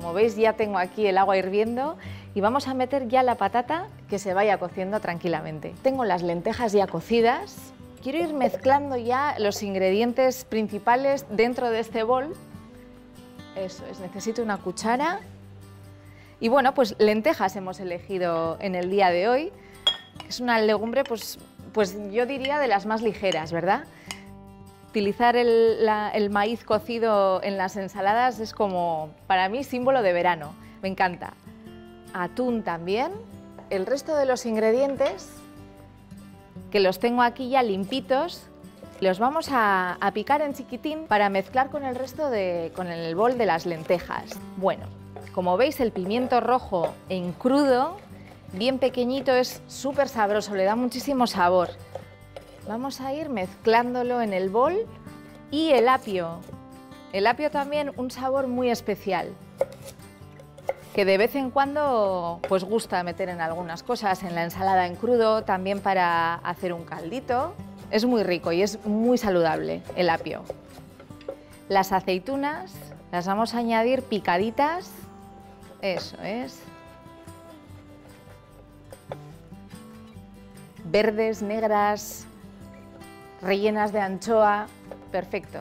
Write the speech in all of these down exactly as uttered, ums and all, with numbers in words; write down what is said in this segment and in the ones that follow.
Como veis, ya tengo aquí el agua hirviendo y vamos a meter ya la patata que se vaya cociendo tranquilamente. Tengo las lentejas ya cocidas. Quiero ir mezclando ya los ingredientes principales dentro de este bol. Eso es, necesito una cuchara. Y bueno, pues lentejas hemos elegido en el día de hoy. Es una legumbre, pues, pues yo diría de las más ligeras, ¿verdad? Utilizar el, la, el maíz cocido en las ensaladas es como, para mí, símbolo de verano. Me encanta. Atún también. El resto de los ingredientes, que los tengo aquí ya limpitos, los vamos a, a picar en chiquitín para mezclar con el resto de, con el bol de las lentejas. Bueno, como veis, el pimiento rojo en crudo, bien pequeñito, es súper sabroso, le da muchísimo sabor. Vamos a ir mezclándolo en el bol y el apio. El apio también un sabor muy especial, que de vez en cuando pues gusta meter en algunas cosas, en la ensalada en crudo, también para hacer un caldito. Es muy rico y es muy saludable el apio. Las aceitunas las vamos a añadir picaditas, eso es. Verdes, negras, rellenas de anchoa, perfecto.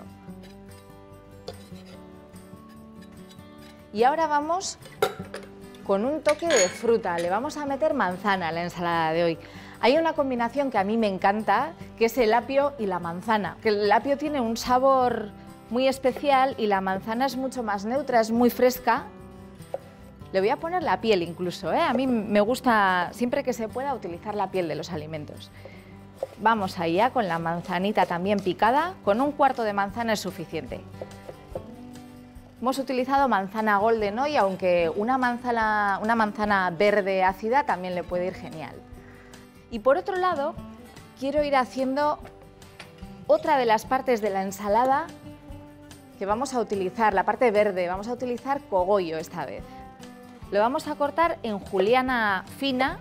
Y ahora vamos con un toque de fruta, le vamos a meter manzana a la ensalada de hoy. Hay una combinación que a mí me encanta, que es el apio y la manzana. Que el apio tiene un sabor muy especial y la manzana es mucho más neutra, es muy fresca. Le voy a poner la piel incluso, ¿eh? A mí me gusta, siempre que se pueda, utilizar la piel de los alimentos. Vamos allá con la manzanita también picada, con un cuarto de manzana es suficiente. Hemos utilizado manzana golden hoy, aunque una manzana, una manzana verde ácida también le puede ir genial. Y por otro lado, quiero ir haciendo otra de las partes de la ensalada que vamos a utilizar, la parte verde, vamos a utilizar cogollo esta vez. Lo vamos a cortar en juliana fina.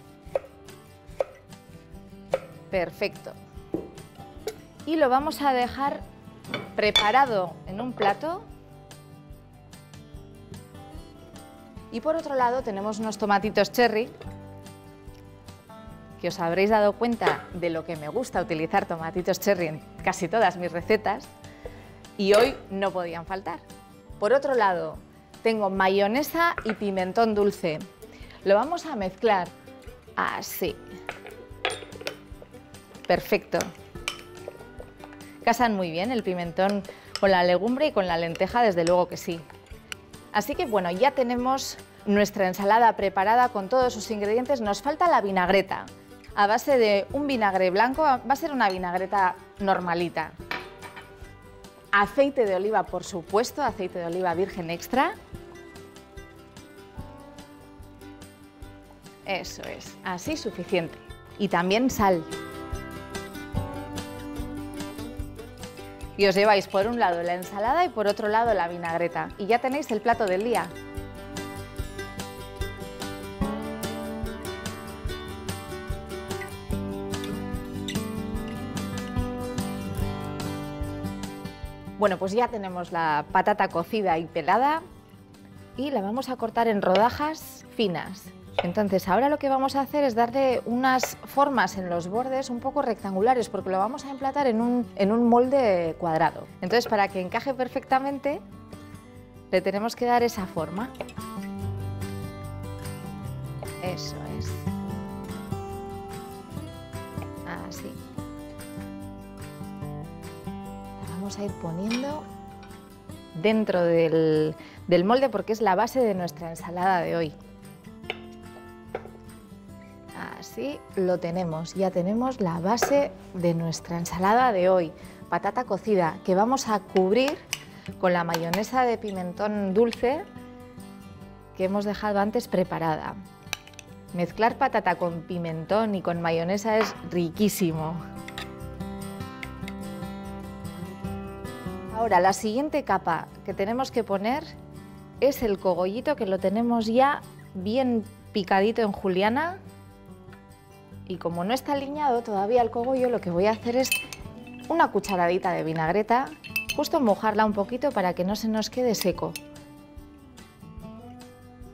Perfecto. Y lo vamos a dejar preparado en un plato. Y por otro lado tenemos unos tomatitos cherry, que os habréis dado cuenta de lo que me gusta utilizar tomatitos cherry en casi todas mis recetas, y hoy no podían faltar. Por otro lado, tengo mayonesa y pimentón dulce. Lo vamos a mezclar así. Perfecto. Casan muy bien el pimentón con la legumbre y con la lenteja, desde luego que sí. Así que bueno, ya tenemos nuestra ensalada preparada con todos sus ingredientes. Nos falta la vinagreta. A base de un vinagre blanco, va a ser una vinagreta normalita. Aceite de oliva, por supuesto, aceite de oliva virgen extra. Eso es, así suficiente. Y también sal. Y os lleváis por un lado la ensalada y por otro lado la vinagreta. Y ya tenéis el plato del día. Bueno, pues ya tenemos la patata cocida y pelada y la vamos a cortar en rodajas finas. Entonces ahora lo que vamos a hacer es darle unas formas en los bordes un poco rectangulares, porque lo vamos a emplatar en un, en un molde cuadrado. Entonces, para que encaje perfectamente le tenemos que dar esa forma. Eso es. Así. La vamos a ir poniendo dentro del, del molde, porque es la base de nuestra ensalada de hoy. Así lo tenemos, ya tenemos la base de nuestra ensalada de hoy, patata cocida, que vamos a cubrir con la mayonesa de pimentón dulce que hemos dejado antes preparada. Mezclar patata con pimentón y con mayonesa es riquísimo. Ahora, la siguiente capa que tenemos que poner es el cogollito, que lo tenemos ya bien picadito en juliana. Y como no está aliñado todavía el cogollo, lo que voy a hacer es una cucharadita de vinagreta, justo mojarla un poquito para que no se nos quede seco.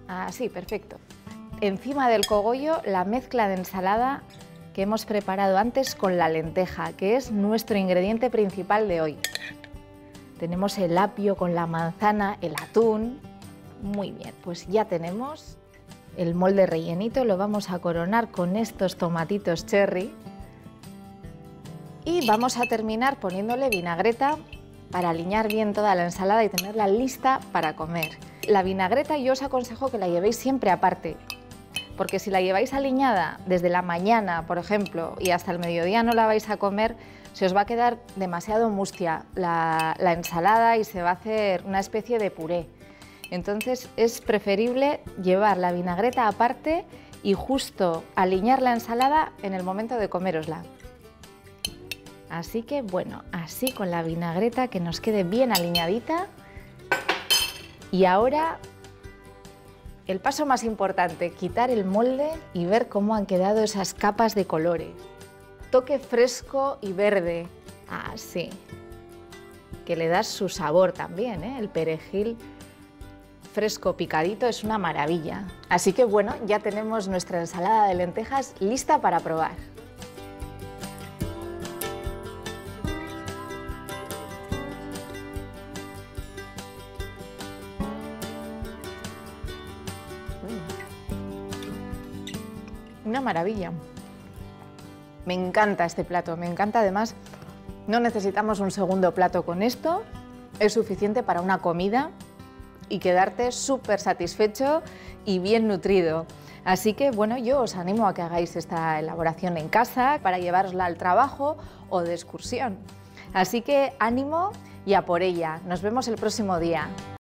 Así, perfecto. Encima del cogollo, la mezcla de ensalada que hemos preparado antes con la lenteja, que es nuestro ingrediente principal de hoy. Tenemos el apio con la manzana, el atún. Muy bien, pues ya tenemos el molde rellenito, lo vamos a coronar con estos tomatitos cherry. Y vamos a terminar poniéndole vinagreta para aliñar bien toda la ensalada y tenerla lista para comer. La vinagreta yo os aconsejo que la llevéis siempre aparte, porque si la lleváis aliñada desde la mañana, por ejemplo, y hasta el mediodía no la vais a comer, se os va a quedar demasiado mustia la, la ensalada y se va a hacer una especie de puré. Entonces es preferible llevar la vinagreta aparte y justo aliñar la ensalada en el momento de comérosla. Así que bueno, así con la vinagreta que nos quede bien aliñadita. Y ahora el paso más importante, quitar el molde y ver cómo han quedado esas capas de colores. Toque fresco y verde, así, que le das su sabor también, ¿eh? El perejil fresco picadito es una maravilla. Así que bueno, ya tenemos nuestra ensalada de lentejas lista para probar. Una maravilla. Me encanta este plato, me encanta además, no necesitamos un segundo plato con esto, es suficiente para una comida y quedarte súper satisfecho y bien nutrido. Así que bueno, yo os animo a que hagáis esta elaboración en casa para llevarosla al trabajo o de excursión. Así que ánimo y a por ella. Nos vemos el próximo día.